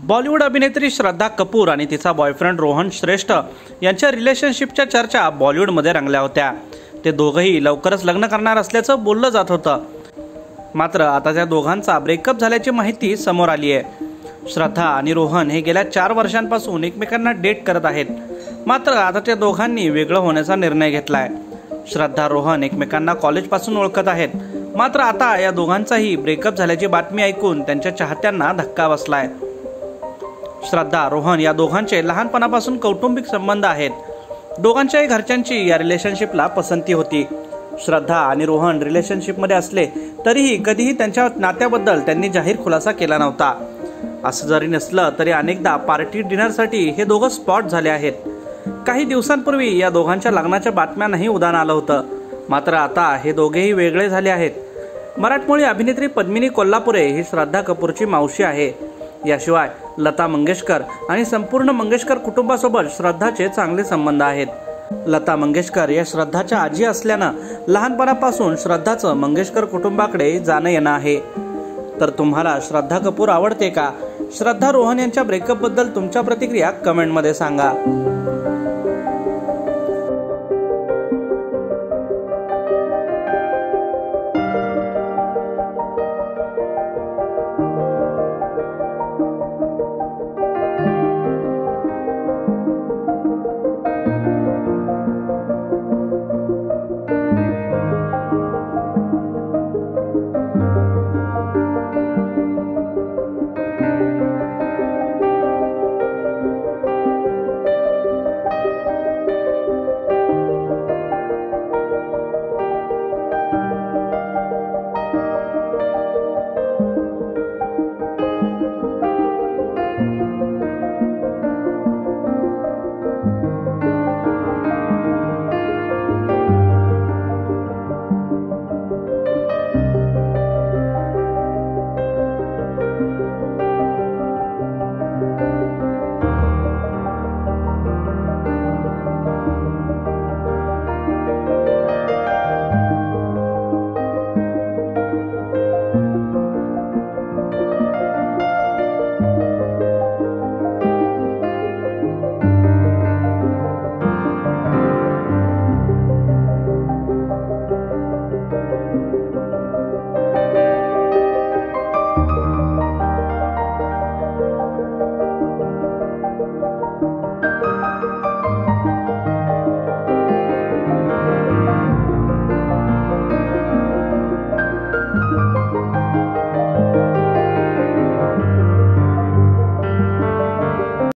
बॉलिवूड अभिनेत्री श्रद्धा कपूर आणि तिचा बॉयफ्रेंड रोहन श्रेष्ठ यांच्या रिलेशनशिपच्या चर्चा बॉलिवूडमध्ये रंगल्या होत्या। ते दोघंही लवकरच लग्न करणार असल्याचं बोललं जात होतं। मात्र आता त्या दोघांचा ब्रेकअप झाल्याची माहिती समोर आली आहे। श्रद्धा आणि रोहन हे गेल्या 4 वर्षांपासून एकमेकांना डेट करत आहेत। मात्र आता त्या दोघांनी वेगळं होण्याचा निर्णय घेतलाय। श्रद्धा रोहन एकमेकांना कॉलेजपासून ओळखत आहेत। मात्र आता या दोघांचाही ब्रेकअप झाल्याची बातमी ऐकून त्यांच्या चाहत्यांना धक्का बसलाय। श्रद्धा रोहन या दोघांचे लहानपणापासून कौटुंबिक संबंध आहेत। दोघांच्याही घरच्यांची या रिलेशनशिपला पसंती होती। श्रद्धा आणि रोहन रिलेशनशिपमध्ये असले तरीही कधीही त्यांच्या नात्याबद्दल त्यांनी जाहीर खुलासा केला नव्हता। असं जरी नसलं तरी अनेकदा पार्टी डिनरसाठी हे दोघं स्पॉट झाले आहेत। काही दिवसांपूर्वी या दोघांच्या लग्नाच्या बातम्यांनाही उधाण आलं होतं। मात्र आता हे दोघेही वेगळे झाले आहेत। मराठमोळी अभिनेत्री पद्मिनी कोल्हापुरे ही श्रद्धा कपूरची मावशी आहे। याशिवाय लता मंगेशकर आणि संपूर्ण मंगेशकर कुटुंबासोबत श्रद्धाचे चांगले संबंध आहेत। लता मंगेशकर या श्रद्धाच्या आजी असल्यानं लहानपणापासून श्रद्धाचं मंगेशकर कुटुंबाकडे जाणं येणं आहे। तर तुम्हाला श्रद्धा कपूर आवडते का? श्रद्धा रोहन यांच्या ब्रेकअप बद्दल तुमच्या प्रतिक्रिया कमेंटमध्ये सांगा।